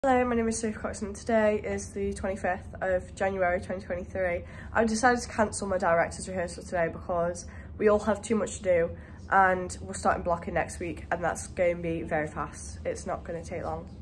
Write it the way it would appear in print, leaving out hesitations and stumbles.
Hello, my name is Sophie Cox and today is the 25th of January 2023. I decided to cancel my director's rehearsal today because we all have too much to do and we're starting blocking next week and that's going to be very fast. It's not going to take long.